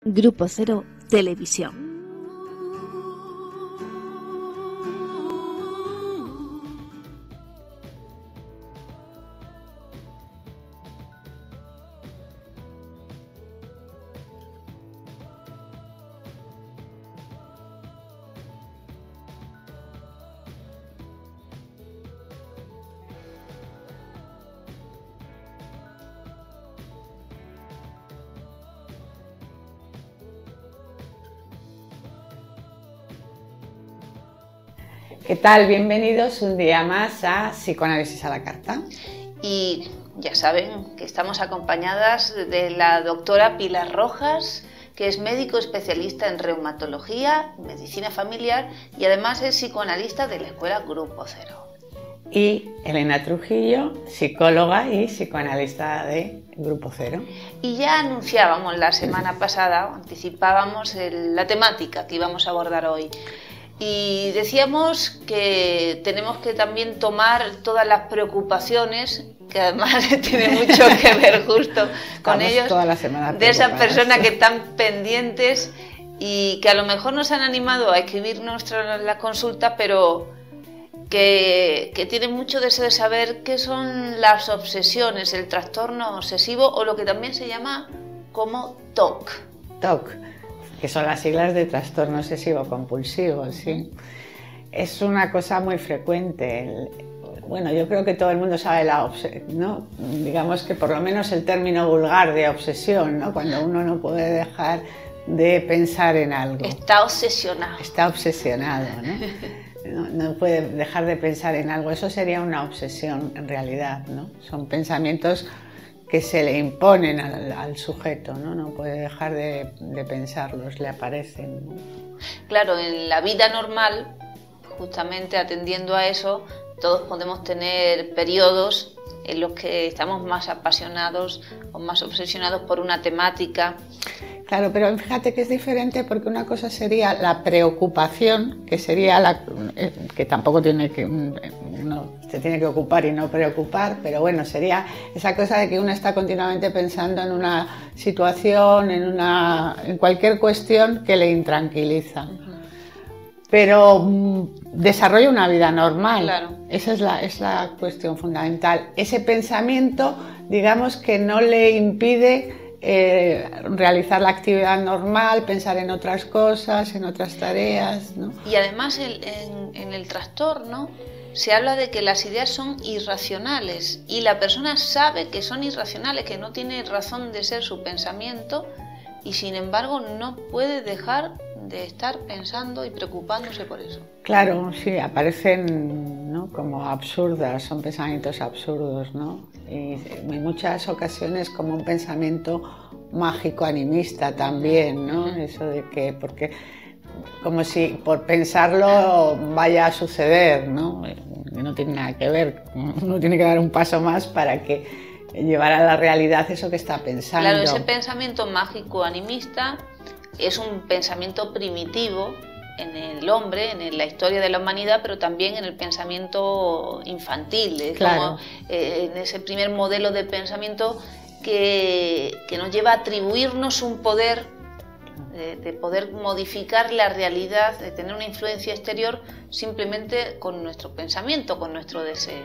Grupo Cero Televisión. ¿Qué tal? Bienvenidos un día más a Psicoanálisis a la Carta. Y ya saben que estamos acompañadas de la doctora Pilar Rojas, que es médico especialista en reumatología, medicina familiar y además es psicoanalista de la Escuela Grupo Cero. Y Elena Trujillo, psicóloga y psicoanalista de Grupo Cero. Y ya anunciábamos la semana pasada, anticipábamos la temática que íbamos a abordar hoy. Y decíamos que tenemos que también tomar todas las preocupaciones, que además tiene mucho que ver justo con ellos, toda la semana de esas personas que están pendientes y que a lo mejor nos han animado a escribir las consultas, pero que tienen mucho deseo de saber qué son las obsesiones, el trastorno obsesivo o lo que también se llama como TOC. TOC, que son las siglas de trastorno obsesivo compulsivo, ¿sí? Es una cosa muy frecuente. Bueno, yo creo que todo el mundo sabe ¿no? Digamos que por lo menos el término vulgar de obsesión, ¿no? Cuando uno no puede dejar de pensar en algo. Está obsesionado. Está obsesionado, ¿no? No puede dejar de pensar en algo. Eso sería una obsesión en realidad, ¿no? Son pensamientos que se le imponen al sujeto, ¿no? No puede dejar de pensarlos, le aparecen, ¿no? Claro, en la vida normal, justamente atendiendo a eso, todos podemos tener periodos en los que estamos más apasionados o más obsesionados por una temática. Claro, pero fíjate que es diferente porque una cosa sería la preocupación, que sería que tampoco tiene que uno se tiene que ocupar y no preocupar, pero bueno, sería esa cosa de que uno está continuamente pensando en una situación, en cualquier cuestión que le intranquiliza. Pero desarrolla una vida normal. Claro. Esa es la cuestión fundamental. Ese pensamiento, digamos que no le impide realizar la actividad normal, pensar en otras cosas, en otras tareas, ¿no? Y además en el trastorno se habla de que las ideas son irracionales y la persona sabe que son irracionales, que no tiene razón de ser su pensamiento y sin embargo no puede dejar de estar pensando y preocupándose por eso. Claro, sí, aparecen, ¿no? Como absurdas, son pensamientos absurdos, ¿no? Y en muchas ocasiones como un pensamiento mágico animista también, ¿no? Eso de que, porque como si por pensarlo vaya a suceder, ¿no? No tiene nada que ver, uno tiene que dar un paso más para que llevar a la realidad eso que está pensando. Claro, ese pensamiento mágico animista es un pensamiento primitivo en el hombre, en la historia de la humanidad, pero también en el pensamiento infantil. Es claro. Como en ese primer modelo de pensamiento que nos lleva a atribuirnos un poder, de poder modificar la realidad, de tener una influencia exterior simplemente con nuestro pensamiento, con nuestro deseo.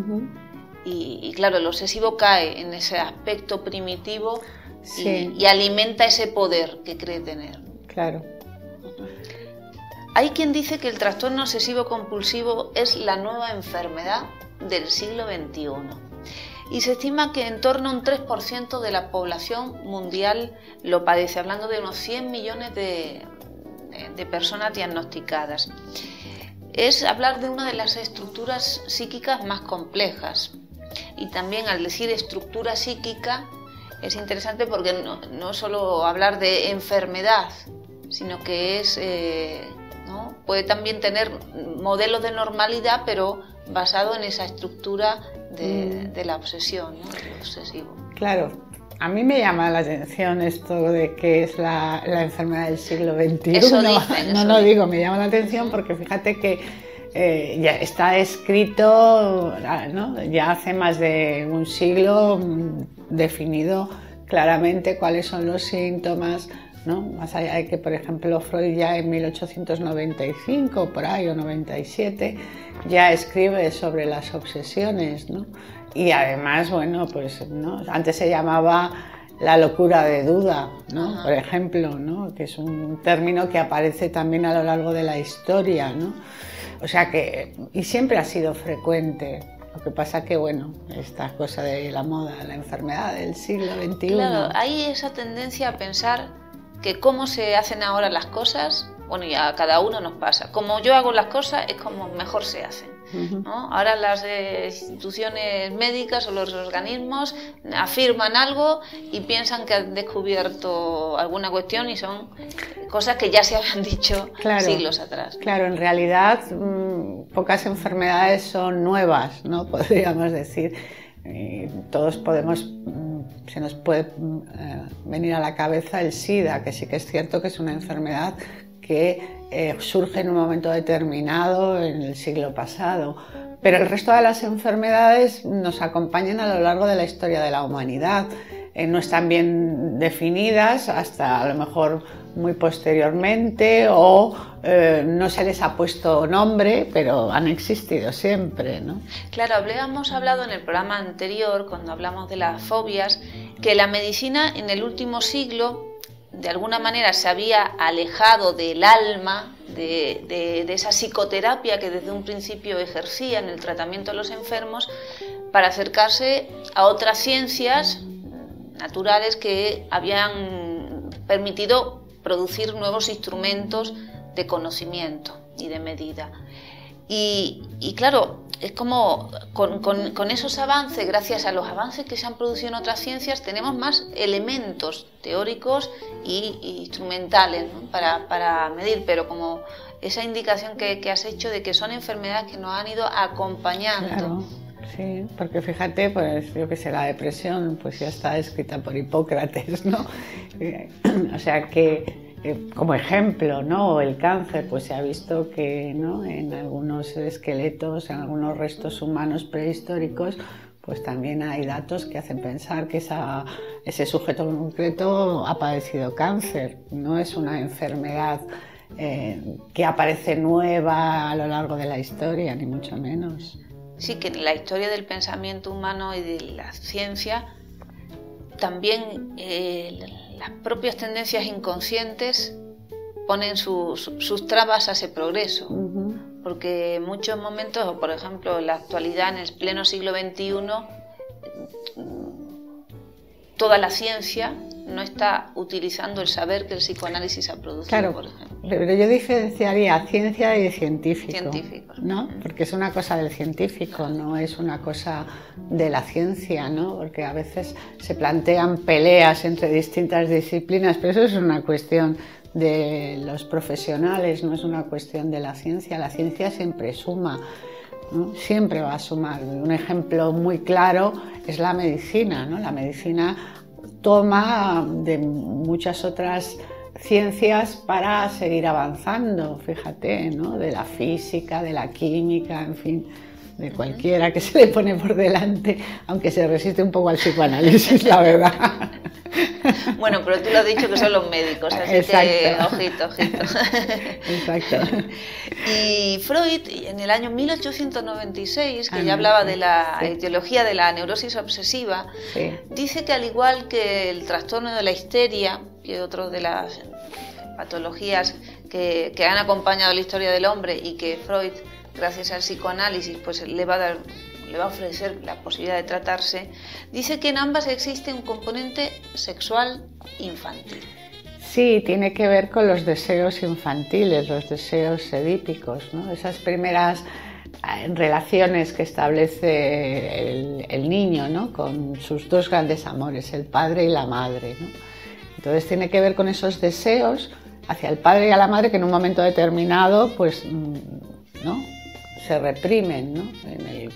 Y claro, el obsesivo cae en ese aspecto primitivo. Sí. Y alimenta ese poder que cree tener. Claro. Hay quien dice que el trastorno obsesivo compulsivo es la nueva enfermedad del siglo XXI y se estima que en torno a un 3% de la población mundial lo padece, hablando de unos 100 millones de personas diagnosticadas. Es hablar de una de las estructuras psíquicas más complejas y también al decir estructura psíquica es interesante porque no solo hablar de enfermedad, sino que ¿no? Puede también tener modelos de normalidad, pero basado en esa estructura de la obsesión, ¿no? Del obsesivo. Claro, a mí me llama la atención esto de que es la enfermedad del siglo XXI. Eso dicen, no digo, me llama la atención porque fíjate que ya está escrito, ¿no? Ya hace más de un siglo definido claramente cuáles son los síntomas, ¿no? Más allá de que, por ejemplo, Freud ya en 1895, por ahí, o 97, ya escribe sobre las obsesiones, ¿no? Y además, bueno, pues, ¿no? Antes se llamaba la locura de duda, ¿no? Por ejemplo, ¿no? Que es un término que aparece también a lo largo de la historia, ¿no? O sea que, y siempre ha sido frecuente. Lo que pasa que, bueno, esta cosa de la moda, la enfermedad del siglo XXI... Claro, hay esa tendencia a pensar que cómo se hacen ahora las cosas, bueno, y a cada uno nos pasa. Como yo hago las cosas es como mejor se hacen, ¿no? Ahora las instituciones médicas o los organismos afirman algo y piensan que han descubierto alguna cuestión y son cosas que ya se habían dicho siglos atrás. Claro, en realidad pocas enfermedades son nuevas, ¿no? Podríamos decir. Todos podemos, se nos puede venir a la cabeza el SIDA, que sí que es cierto que es una enfermedad que surge en un momento determinado en el siglo pasado, pero el resto de las enfermedades nos acompañan a lo largo de la historia de la humanidad. No están bien definidas hasta a lo mejor muy posteriormente o no se les ha puesto nombre, pero han existido siempre, ¿no? Claro, habíamos hablado en el programa anterior, cuando hablamos de las fobias, que la medicina en el último siglo de alguna manera se había alejado del alma, de esa psicoterapia que desde un principio ejercía en el tratamiento de los enfermos, para acercarse a otras ciencias naturales que habían permitido producir nuevos instrumentos de conocimiento y de medida. Y claro, es como con esos avances, gracias a los avances que se han producido en otras ciencias, tenemos más elementos teóricos e instrumentales, ¿no? para medir, pero como esa indicación que has hecho de que son enfermedades que nos han ido acompañando. Claro. Sí, porque fíjate, pues yo que sé, la depresión pues ya está escrita por Hipócrates, ¿no? O sea que, como ejemplo, ¿no? El cáncer, pues se ha visto que, ¿no? En algunos esqueletos, en algunos restos humanos prehistóricos, pues también hay datos que hacen pensar que ese sujeto concreto ha padecido cáncer. No es una enfermedad que aparece nueva a lo largo de la historia, ni mucho menos. Sí, que en la historia del pensamiento humano y de la ciencia también las propias tendencias inconscientes ponen sus trabas a ese progreso. Porque en muchos momentos, por ejemplo en la actualidad, en el pleno siglo XXI, toda la ciencia no está utilizando el saber que el psicoanálisis ha producido, claro, por ejemplo. Pero yo diferenciaría ciencia y científico. Científicos. ¿No? Porque es una cosa del científico, no es una cosa de la ciencia, ¿no? Porque a veces se plantean peleas entre distintas disciplinas, pero eso es una cuestión de los profesionales, no es una cuestión de la ciencia. La ciencia siempre suma, ¿no? Siempre va a sumar. Un ejemplo muy claro es la medicina, ¿no? La medicina toma de muchas otras ciencias para seguir avanzando, fíjate, ¿no? De la física, de la química, en fin, de cualquiera que se le pone por delante, aunque se resiste un poco al psicoanálisis, la verdad. Bueno, pero tú lo has dicho que son los médicos, así exacto. Que ojito. Exacto. Y Freud, en el año 1896, que ya hablaba de la etiología de la neurosis obsesiva, sí, dice que al igual que el trastorno de la histeria, que otro de las patologías que han acompañado la historia del hombre y que Freud, gracias al psicoanálisis, pues le va a ofrecer la posibilidad de tratarse, dice que en ambas existe un componente sexual infantil. Sí, tiene que ver con los deseos infantiles, los deseos edípicos, ¿no? Esas primeras relaciones que establece el niño, ¿no? Con sus dos grandes amores, el padre y la madre, ¿no? Entonces tiene que ver con esos deseos hacia el padre y a la madre que en un momento determinado, pues, ¿no? Se reprimen, ¿no? En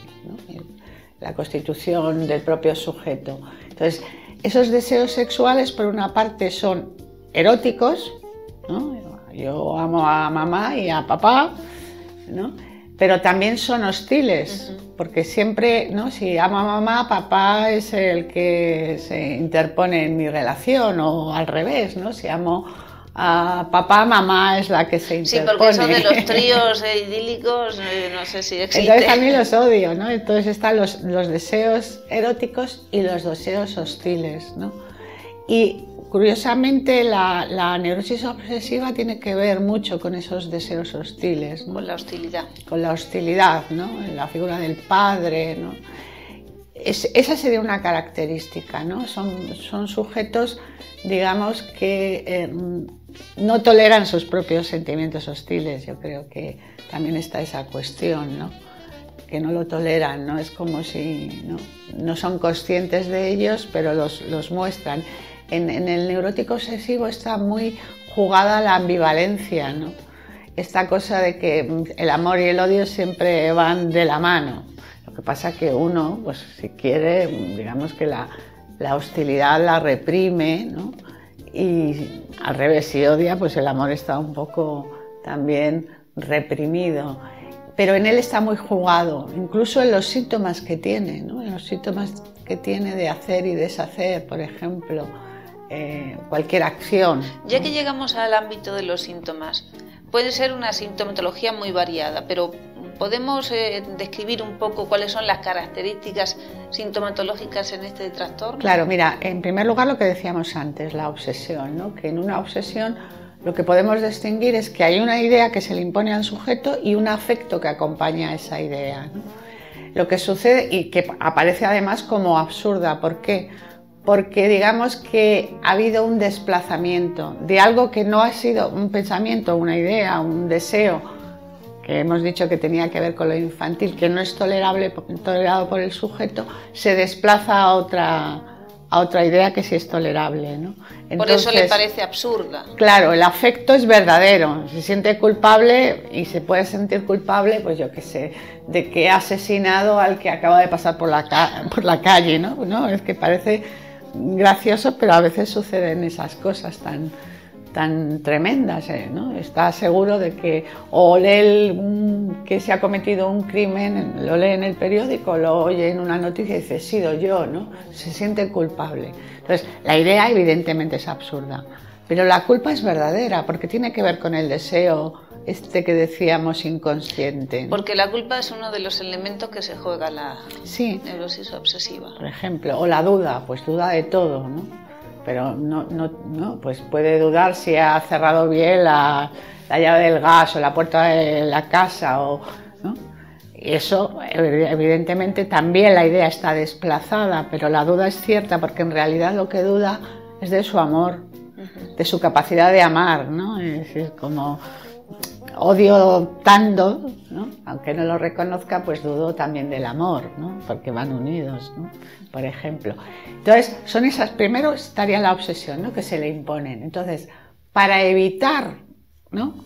la constitución del propio sujeto. Entonces, esos deseos sexuales, por una parte, son eróticos, ¿no? Yo amo a mamá y a papá, ¿no? Pero también son hostiles, porque siempre, ¿no? Si amo a mamá, papá es el que se interpone en mi relación, o al revés, ¿no? Si amo papá, mamá es la que se interpone. Sí, porque eso de los tríos idílicos, no sé si existe. Entonces a mí los odio, ¿no? Entonces están los deseos eróticos y los deseos hostiles, ¿no? Y curiosamente la neurosis obsesiva tiene que ver mucho con esos deseos hostiles, ¿no? Con la hostilidad. Con la hostilidad, ¿no? La figura del padre, ¿no? Esa sería una característica, ¿no? Son sujetos, digamos, que no toleran sus propios sentimientos hostiles. Yo creo que también está esa cuestión, ¿no? Que no lo toleran, ¿no? Es como si no son conscientes de ellos, pero los muestran. En el neurótico obsesivo está muy jugada la ambivalencia, ¿no? Esta cosa de que el amor y el odio siempre van de la mano. Lo que pasa es que uno, pues si quiere, digamos que la hostilidad la reprime, ¿no? Y al revés, si odia, pues el amor está un poco también reprimido. Pero en él está muy jugado, incluso en los síntomas que tiene, ¿no? En los síntomas que tiene de hacer y deshacer, por ejemplo, cualquier acción, ¿no? Ya que llegamos al ámbito de los síntomas, puede ser una sintomatología muy variada, pero ¿podemos describir un poco cuáles son las características sintomatológicas en este trastorno? Claro, mira, en primer lugar lo que decíamos antes, la obsesión, ¿no? Que en una obsesión lo que podemos distinguir es que hay una idea que se le impone al sujeto y un afecto que acompaña a esa idea, ¿no? Lo que sucede y que aparece además como absurda. ¿Por qué? Porque digamos que ha habido un desplazamiento de algo que no ha sido un pensamiento, una idea, un deseo, que hemos dicho que tenía que ver con lo infantil, que no es tolerado por el sujeto, se desplaza a otra idea que sí es tolerable, ¿no? Entonces, por eso le parece absurda. Claro, el afecto es verdadero, se siente culpable y se puede sentir culpable, pues yo qué sé, de que ha asesinado al que acaba de pasar por la calle, ¿no? ¿No? Es que parece gracioso, pero a veces suceden esas cosas tan tremendas, ¿no? Está seguro de que o lee que se ha cometido un crimen, lo lee en el periódico, lo oye en una noticia y dice, he sido yo, ¿no? Se siente culpable. Entonces, la idea evidentemente es absurda, pero la culpa es verdadera porque tiene que ver con el deseo que decíamos inconsciente, ¿no? Porque la culpa es uno de los elementos que se juega la neurosis obsesiva. Por ejemplo, o la duda, pues duda de todo, ¿no? Pero no, pues puede dudar si ha cerrado bien la llave del gas o la puerta de la casa, ¿no? Y eso, evidentemente, también la idea está desplazada, pero la duda es cierta porque en realidad lo que duda es de su amor, de su capacidad de amar, ¿no? Es decir, como odio tanto, ¿no? Aunque no lo reconozca, pues dudo también del amor, ¿no? Porque van unidos, ¿no? Por ejemplo. Entonces, son esas, primero estaría la obsesión, ¿no? Que se le imponen. Entonces, para evitar, ¿no?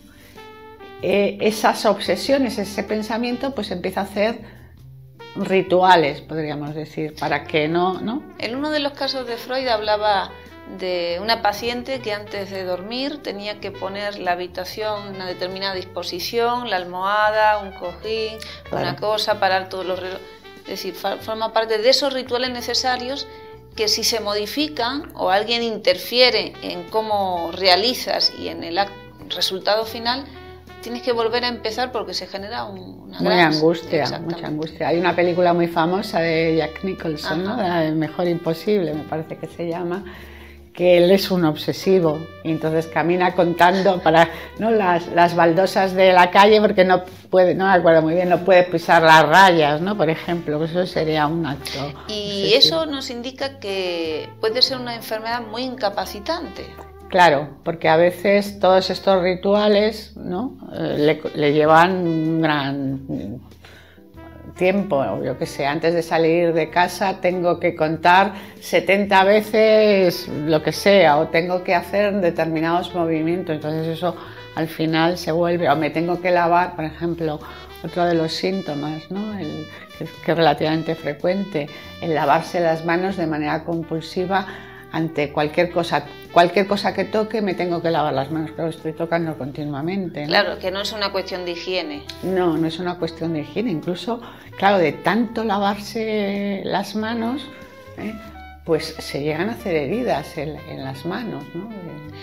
Esas obsesiones, ese pensamiento, pues empieza a hacer rituales, podríamos decir, para que no. En uno de los casos de Freud hablaba de una paciente que antes de dormir tenía que poner la habitación en una determinada disposición, la almohada, un cojín, claro, una cosa, parar todos los relojes. Es decir, forma parte de esos rituales necesarios que si se modifican o alguien interfiere en cómo realizas y en el resultado final, tienes que volver a empezar porque se genera una gran angustia, mucha angustia. Hay una película muy famosa de Jack Nicholson, ¿no? El Mejor Imposible, me parece que se llama, que él es un obsesivo y entonces camina contando las baldosas de la calle porque no me acuerdo muy bien, no puede pisar las rayas, ¿no? Por ejemplo, pues eso sería un acto. Y eso nos indica que puede ser una enfermedad muy incapacitante. Claro, porque a veces todos estos rituales, ¿no? le llevan un gran tiempo, yo qué sé, antes de salir de casa tengo que contar 70 veces lo que sea, o tengo que hacer determinados movimientos, entonces eso al final se vuelve, o me tengo que lavar, por ejemplo, otro de los síntomas, ¿no? Que es relativamente frecuente, el lavarse las manos de manera compulsiva ante cualquier cosa que toque me tengo que lavar las manos, pero estoy tocando continuamente, ¿no? Claro, que no es una cuestión de higiene. No es una cuestión de higiene, incluso, claro, de tanto lavarse las manos, pues se llegan a hacer heridas en las manos, ¿no?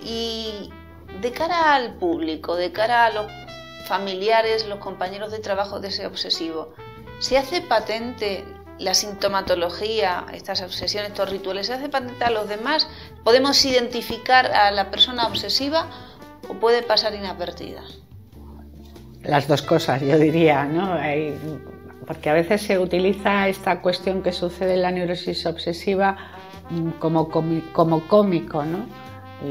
Y de cara al público, de cara a los familiares, los compañeros de trabajo de ese obsesivo, ¿se hace patente la sintomatología, estas obsesiones, estos rituales, se hace patente a los demás? ¿Podemos identificar a la persona obsesiva o puede pasar inadvertida? Las dos cosas, yo diría, ¿no? Porque a veces se utiliza esta cuestión que sucede en la neurosis obsesiva como cómico, ¿no?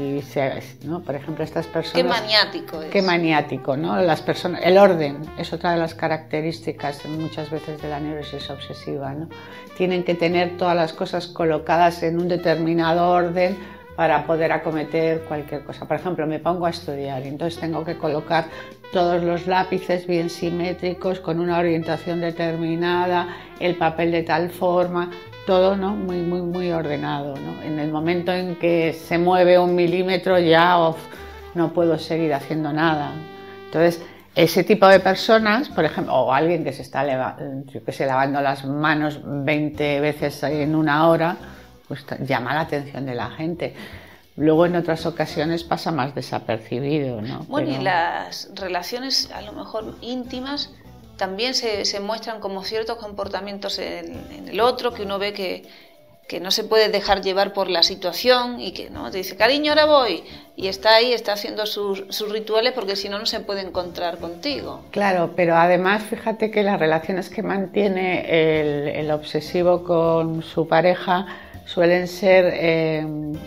¿no? Por ejemplo, estas personas... Qué maniático es. Qué maniático, ¿no? Las personas, el orden es otra de las características muchas veces de la neurosis obsesiva, ¿no? Tienen que tener todas las cosas colocadas en un determinado orden para poder acometer cualquier cosa. Por ejemplo, me pongo a estudiar y entonces tengo que colocar todos los lápices bien simétricos, con una orientación determinada, el papel de tal forma... Todo, ¿no? Muy ordenado, ¿no? En el momento en que se mueve 1 milímetro ya no puedo seguir haciendo nada. Entonces, ese tipo de personas, por ejemplo, o alguien que se está lavando las manos 20 veces en 1 hora, pues llama la atención de la gente. Luego en otras ocasiones pasa más desapercibido, ¿no? Bueno, y las relaciones a lo mejor íntimas también se muestran como ciertos comportamientos en el otro, que uno ve que no se puede dejar llevar por la situación y que no te dice, cariño, ahora voy, y está ahí, está haciendo sus rituales porque si no, no se puede encontrar contigo. Claro, pero además fíjate que las relaciones que mantiene el obsesivo con su pareja suelen ser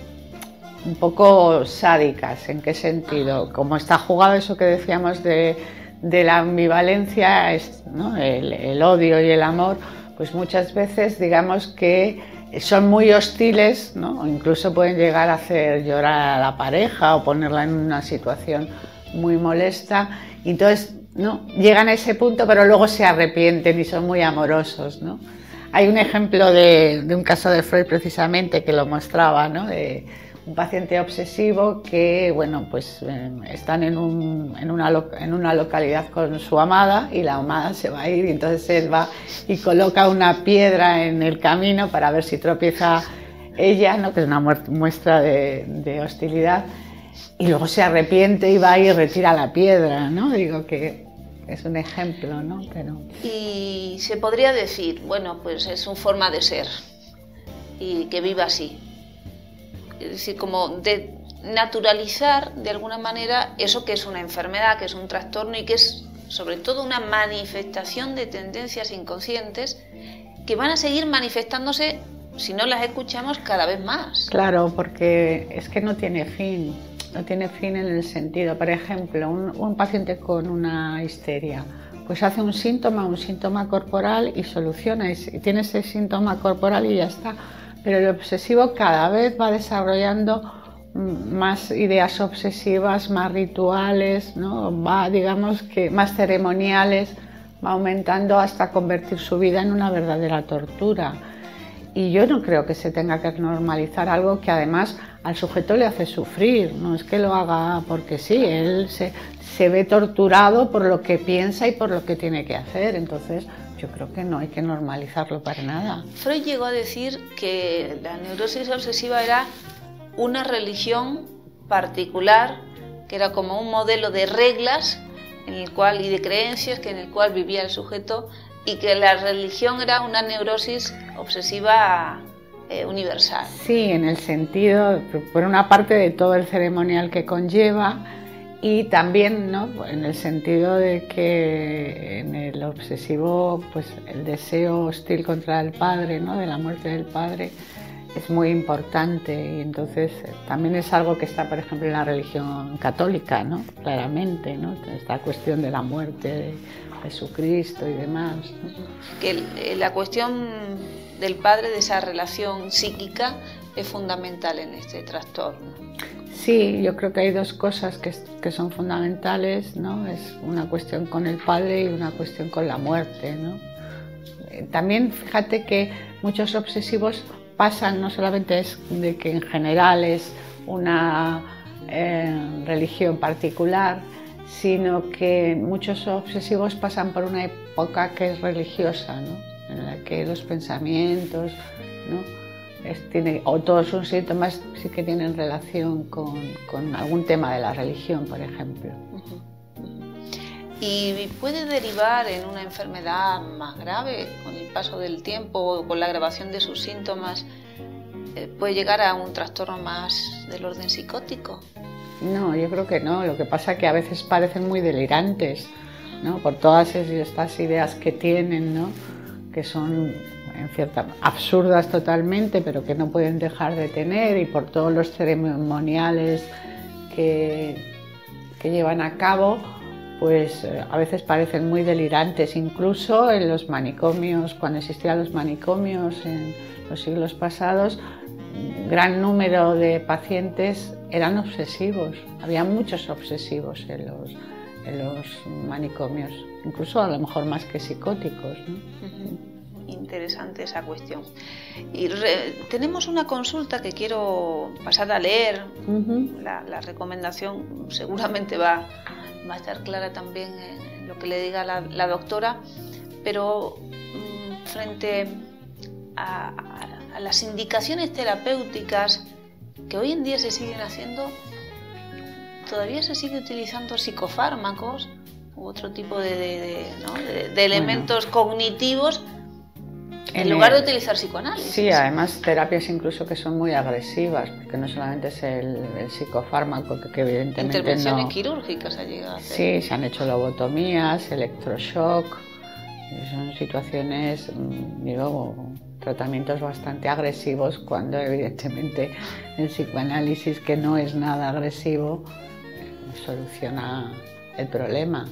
un poco sádicas. ¿En qué sentido? Como está jugado eso que decíamos de la ambivalencia, ¿no? el odio y el amor, pues muchas veces digamos que son muy hostiles, ¿no? O incluso pueden llegar a hacer llorar a la pareja o ponerla en una situación muy molesta, y entonces, ¿no? Llegan a ese punto pero luego se arrepienten y son muy amorosos, ¿no? Hay un ejemplo de un caso de Freud precisamente que lo mostraba, ¿no? De un paciente obsesivo que, bueno, pues están en una localidad con su amada y la amada se va a ir y entonces él va y coloca una piedra en el camino para ver si tropieza ella, ¿no? Que es una muestra de hostilidad, y luego se arrepiente y va y retira la piedra, ¿no? Digo que es un ejemplo, ¿no? Pero... Y se podría decir, bueno, pues es una forma de ser y que viva así. Es decir, como de naturalizar de alguna manera eso que es una enfermedad, que es un trastorno y que es sobre todo una manifestación de tendencias inconscientes que van a seguir manifestándose si no las escuchamos cada vez más. Claro, porque es que no tiene fin en el sentido, por ejemplo, un paciente con una histeria, pues hace un síntoma corporal y soluciona, y tiene ese síntoma corporal y ya está. Pero el obsesivo cada vez va desarrollando más ideas obsesivas, más rituales, ¿no? Va, digamos que más ceremoniales, va aumentando hasta convertir su vida en una verdadera tortura. Y yo no creo que se tenga que normalizar algo que además al sujeto le hace sufrir, no es que lo haga porque sí, él se ve torturado por lo que piensa y por lo que tiene que hacer, entonces yo creo que no hay que normalizarlo para nada. Freud llegó a decir que la neurosis obsesiva era una religión particular, que era como un modelo de reglas en el cual, y de creencias en el cual vivía el sujeto, y que la religión era una neurosis obsesiva universal. Sí, en el sentido, por una parte, de todo el ceremonial que conlleva, y también, ¿no? En el sentido de que en el obsesivo, pues el deseo hostil contra el padre, ¿no? De la muerte del padre, es muy importante, y entonces también es algo que está, por ejemplo, en la religión católica, ¿no? Claramente, ¿no? Esta cuestión de la muerte de Jesucristo y demás, ¿no? Que la cuestión del padre, de esa relación psíquica, es fundamental en este trastorno. Sí, yo creo que hay dos cosas que son fundamentales, ¿no? Es una cuestión con el padre y una cuestión con la muerte, ¿no? También fíjate que muchos obsesivos pasan, no solamente es de que en general es una religión particular, sino que muchos obsesivos pasan por una época que es religiosa, ¿no? En la que los pensamientos, ¿no? o todos sus síntomas sí que tienen relación con algún tema de la religión, por ejemplo. ¿Y puede derivar en una enfermedad más grave con el paso del tiempo o con la agravación de sus síntomas? ¿Puede llegar a un trastorno más del orden psicótico? No, yo creo que no. Lo que pasa es que a veces parecen muy delirantes, ¿no? Por todas estas ideas que tienen, ¿no? Que son en cierta absurdas totalmente, pero que no pueden dejar de tener, y por todos los ceremoniales que llevan a cabo, pues a veces parecen muy delirantes. Incluso en los manicomios, cuando existían los manicomios en los siglos pasados, gran número de pacientes eran obsesivos. Había muchos obsesivos en los manicomios, incluso a lo mejor más que psicóticos, ¿no? Interesante esa cuestión. Y tenemos una consulta que quiero pasar a leer. La recomendación seguramente va a estar clara también en lo que le diga la doctora, pero frente a las indicaciones terapéuticas que hoy en día se siguen haciendo, todavía se sigue utilizando psicofármacos u otro tipo de elementos cognitivos en lugar de utilizar psicoanálisis. Sí, además terapias incluso que son muy agresivas, porque no solamente es el psicofármaco, que evidentemente intervenciones quirúrgicas ha llegado a hacer. Sí, se han hecho lobotomías, electroshock, son situaciones, tratamientos bastante agresivos, cuando evidentemente el psicoanálisis, que no es nada agresivo, soluciona el problema.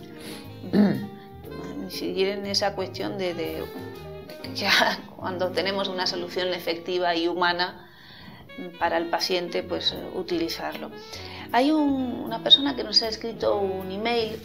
Seguir en esa cuestión de ya cuando tenemos una solución efectiva y humana para el paciente, pues utilizarlo. Hay una persona que nos ha escrito un email,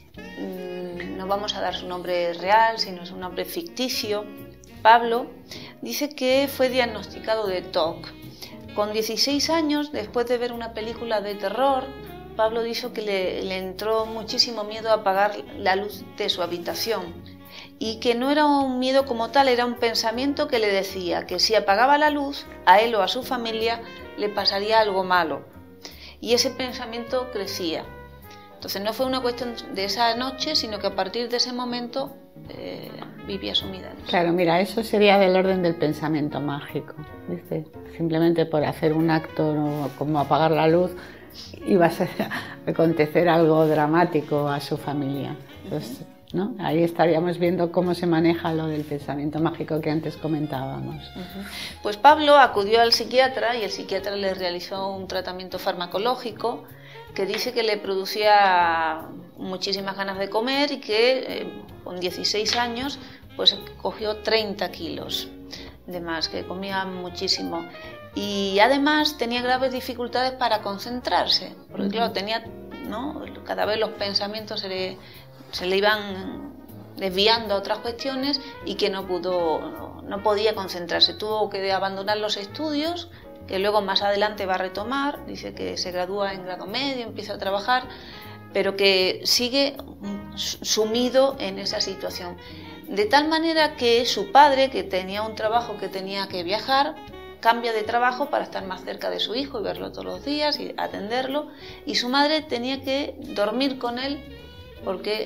no vamos a dar su nombre real, sino es un nombre ficticio. Pablo dice que fue diagnosticado de TOC. Con 16 años, después de ver una película de terror, Pablo dijo que le entró muchísimo miedo a apagar la luz de su habitación, y que no era un miedo como tal, era un pensamiento que le decía que si apagaba la luz, a él o a su familia le pasaría algo malo. Y ese pensamiento crecía. Entonces no fue una cuestión de esa noche, sino que a partir de ese momento vivía sumida en eso. Claro, mira, eso sería del orden del pensamiento mágico, ¿viste? Simplemente por hacer un acto como apagar la luz, iba a acontecer algo dramático a su familia. Entonces, ¿no? Ahí estaríamos viendo cómo se maneja lo del pensamiento mágico que antes comentábamos. Pues Pablo acudió al psiquiatra y el psiquiatra le realizó un tratamiento farmacológico que dice que le producía muchísimas ganas de comer y que con 16 años pues cogió 30 kilos de más, que comía muchísimo. Y además tenía graves dificultades para concentrarse, porque claro, tenía, ¿no? Cada vez los pensamientos se le iban desviando a otras cuestiones y que no podía concentrarse. Tuvo que abandonar los estudios, que luego más adelante va a retomar. Dice que se gradúa en grado medio, empieza a trabajar, pero que sigue sumido en esa situación. De tal manera que su padre, que tenía un trabajo que tenía que viajar, cambia de trabajo para estar más cerca de su hijo y verlo todos los días y atenderlo, y su madre tenía que dormir con él porque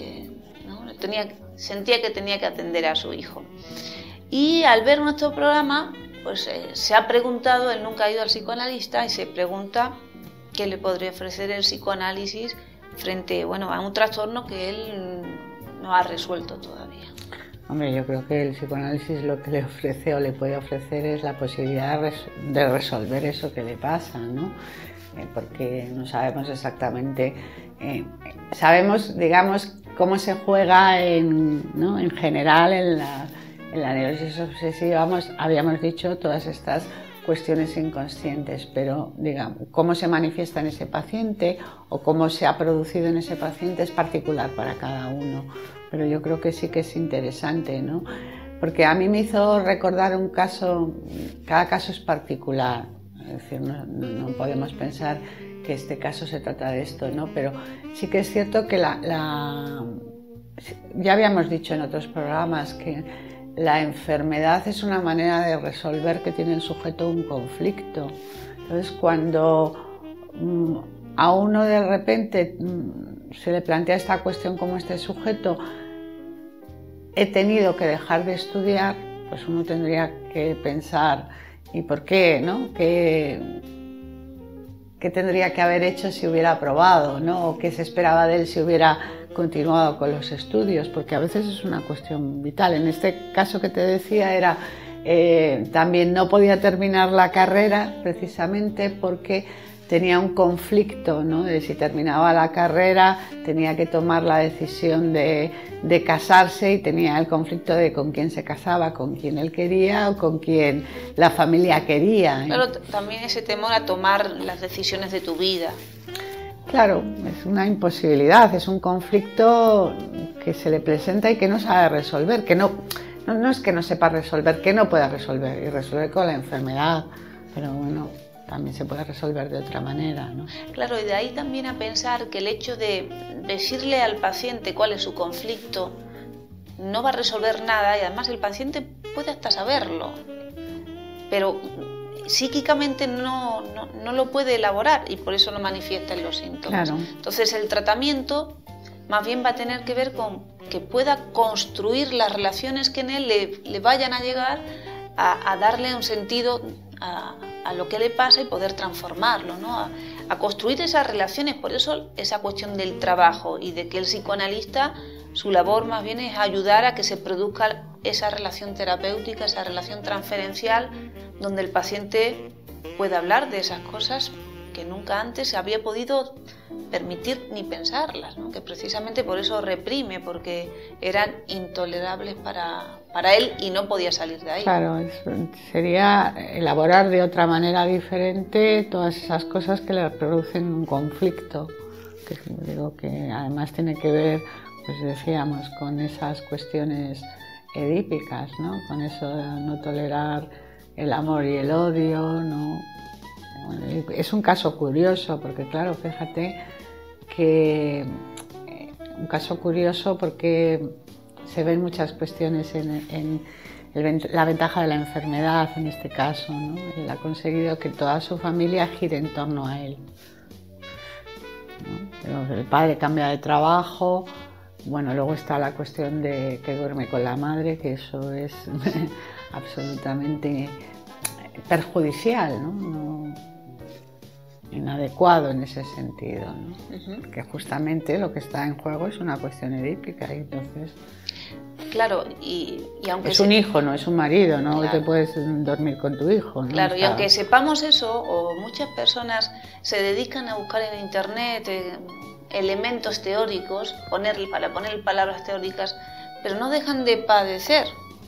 sentía que tenía que atender a su hijo. Y al ver nuestro programa, pues se ha preguntado, él nunca ha ido al psicoanalista, y se pregunta qué le podría ofrecer el psicoanálisis frente a un trastorno que él no ha resuelto todavía. Hombre, yo creo que el psicoanálisis lo que le ofrece o le puede ofrecer es la posibilidad de resolver eso que le pasa, ¿no? Porque no sabemos exactamente, sabemos, digamos, cómo se juega en general en la neurosis obsesiva. Habíamos dicho todas estas cuestiones inconscientes, pero digamos, cómo se manifiesta en ese paciente o cómo se ha producido en ese paciente es particular para cada uno, pero yo creo que sí que es interesante, ¿no? Porque a mí me hizo recordar un caso, cada caso es particular, es decir, no podemos pensar que este caso se trata de esto, ¿no? Pero sí que es cierto que ya habíamos dicho en otros programas que la enfermedad es una manera de resolver que tiene el sujeto un conflicto. Entonces, cuando a uno de repente se le plantea esta cuestión como este sujeto, he tenido que dejar de estudiar, pues uno tendría que pensar, ¿y por qué? ¿No? ¿Qué tendría que haber hecho si hubiera aprobado, ¿no? ¿O qué se esperaba de él si hubiera continuado con los estudios? Porque a veces es una cuestión vital. En este caso que te decía era, también no podía terminar la carrera precisamente porque tenía un conflicto, ¿no? De si terminaba la carrera tenía que tomar la decisión de casarse y tenía el conflicto de con quién se casaba, con quién él quería o con quién la familia quería. Pero también ese temor a tomar las decisiones de tu vida. Claro, es una imposibilidad, es un conflicto que se le presenta y que no sabe resolver, que no es que no sepa resolver, que no pueda resolver, y resolver con la enfermedad, pero bueno, también se puede resolver de otra manera, ¿no? Claro, y de ahí también a pensar que el hecho de decirle al paciente cuál es su conflicto no va a resolver nada, y además el paciente puede hasta saberlo, pero psíquicamente no lo puede elaborar y por eso no manifiesta en los síntomas. Claro. Entonces el tratamiento más bien va a tener que ver con que pueda construir las relaciones que en él le vayan a llegar a darle un sentido a lo que le pasa y poder transformarlo, ¿no? A construir esas relaciones. Por eso esa cuestión del trabajo y de que el psicoanalista, su labor más bien es ayudar a que se produzca esa relación terapéutica, esa relación transferencial, donde el paciente pueda hablar de esas cosas que nunca antes se había podido permitir ni pensarlas, ¿no? Que precisamente por eso reprime, porque eran intolerables para él y no podía salir de ahí. Claro, sería elaborar de otra manera diferente todas esas cosas que le producen un conflicto, que digo que además tiene que ver, pues decíamos, con esas cuestiones edípicas, ¿no? Con eso de no tolerar el amor y el odio, ¿no? Es un caso curioso porque, claro, fíjate que un caso curioso porque se ven muchas cuestiones en la ventaja de la enfermedad en este caso, ¿no? Él ha conseguido que toda su familia gire en torno a él, ¿no? Pero el padre cambia de trabajo, bueno, luego está la cuestión de que duerme con la madre, que eso es absolutamente perjudicial, ¿no? Inadecuado en ese sentido, ¿no? Porque justamente lo que está en juego es una cuestión edípica y entonces... Claro, y aunque... Es un hijo, no es un marido, no claro. te puedes dormir con tu hijo, ¿no? Claro, y aunque sepamos eso, o muchas personas se dedican a buscar en internet elementos teóricos, para poner palabras teóricas, pero no dejan de padecer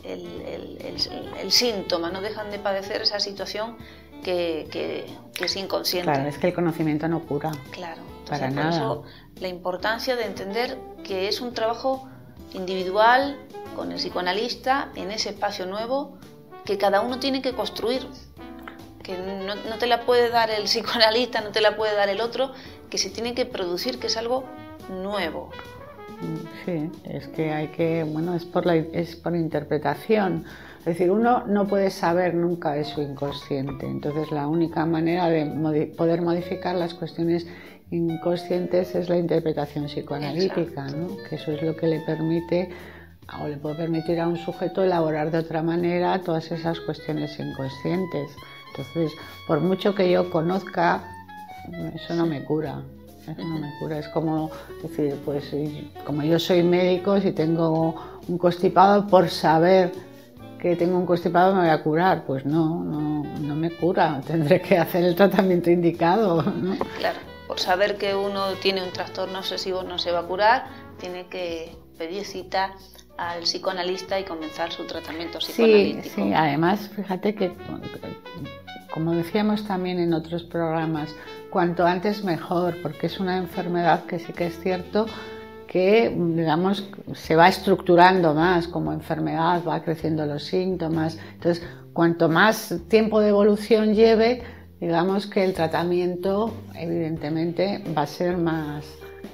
el síntoma, no dejan de padecer esa situación que es inconsciente. Claro, es que el conocimiento no cura. Claro, para por nada. eso la importancia de entender que es un trabajo individual con el psicoanalista en ese espacio nuevo que cada uno tiene que construir, que no te la puede dar el psicoanalista, no te la puede dar el otro, que se tiene que producir, que es algo nuevo. Sí, es que hay que, bueno, es por interpretación. Es decir, uno no puede saber nunca de su inconsciente, entonces la única manera de poder modificar las cuestiones inconscientes es la interpretación psicoanalítica, ¿no? Que eso es lo que le permite o le puede permitir a un sujeto elaborar de otra manera todas esas cuestiones inconscientes. Entonces, por mucho que yo conozca, eso no me cura. Eso no me cura. Es como decir, pues como yo soy médico, si tengo un constipado, por saber que tengo un constipado me voy a curar. Pues no me cura. Tendré que hacer el tratamiento indicado, ¿no? Claro, por saber que uno tiene un trastorno obsesivo no se va a curar, tiene que pedir cita al psicoanalista y comenzar su tratamiento psicoanalítico. Sí, además, fíjate que, como decíamos también en otros programas, cuanto antes mejor, porque es una enfermedad que sí que es cierto que, digamos, se va estructurando más como enfermedad, va creciendo los síntomas. Entonces, cuanto más tiempo de evolución lleve, digamos que el tratamiento, evidentemente, va a ser más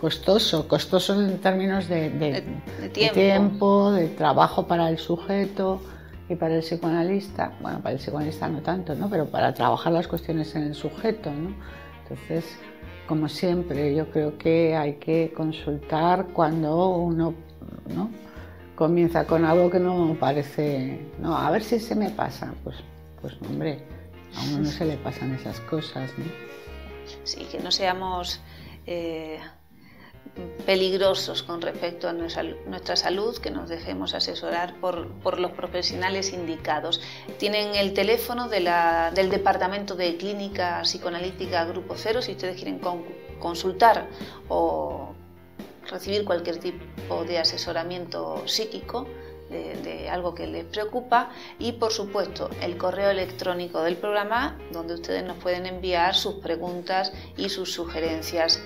costoso en términos de tiempo, de trabajo para el sujeto y para el psicoanalista. Bueno, para el psicoanalista no tanto, ¿no? Pero para trabajar las cuestiones en el sujeto, ¿no? Entonces, como siempre, yo creo que hay que consultar cuando uno, ¿no?, comienza con algo que no parece, no, a ver si se me pasa, pues hombre, a uno no se le pasan esas cosas, ¿no? Sí, que no seamos peligrosos con respecto a nuestra salud, que nos dejemos asesorar por los profesionales indicados. Tienen el teléfono del Departamento de Clínica Psicoanalítica Grupo Cero si ustedes quieren consultar o recibir cualquier tipo de asesoramiento psíquico de algo que les preocupa, y por supuesto el correo electrónico del programa donde ustedes nos pueden enviar sus preguntas y sus sugerencias,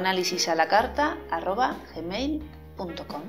psicoanalisalacarta@gmail.com.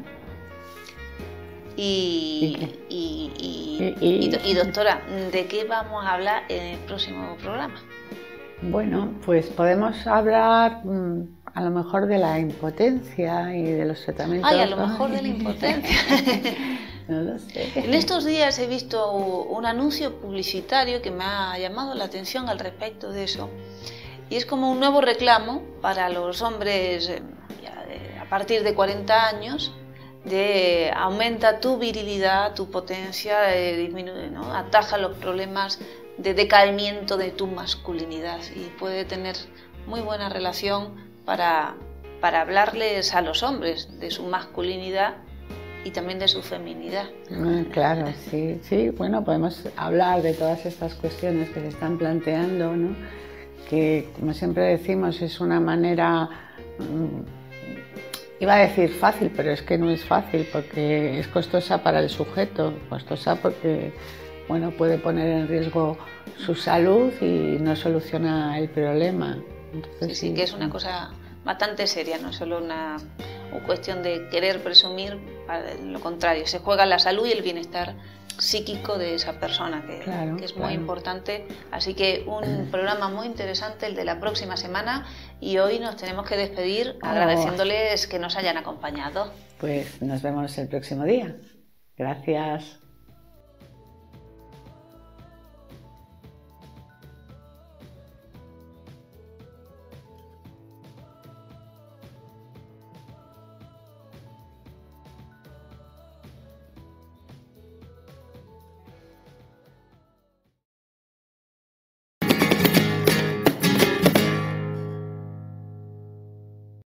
Y doctora, ¿de qué vamos a hablar en el próximo programa? Bueno, pues podemos hablar a lo mejor de la impotencia y de los tratamientos. Ay, a lo mejor de la impotencia. No lo sé. En estos días he visto un anuncio publicitario que me ha llamado la atención al respecto de eso, y es como un nuevo reclamo para los hombres a partir de 40 años, de aumenta tu virilidad, tu potencia, disminuye, ¿no?, ataja los problemas de decaimiento de tu masculinidad, y puede tener muy buena relación para hablarles a los hombres de su masculinidad y también de su feminidad. Claro, sí, bueno, podemos hablar de todas estas cuestiones que se están planteando, ¿no? Que, como siempre decimos, es una manera, iba a decir fácil, pero es que no es fácil, porque es costosa para el sujeto, costosa porque, bueno, puede poner en riesgo su salud y no soluciona el problema. Entonces, sí, que es una cosa bastante seria, no es solo una cuestión de querer presumir, lo contrario, se juega la salud y el bienestar psíquico de esa persona, que es muy importante. Así que un programa muy interesante el de la próxima semana, y hoy nos tenemos que despedir agradeciéndoles que nos hayan acompañado. Pues nos vemos el próximo día. Gracias.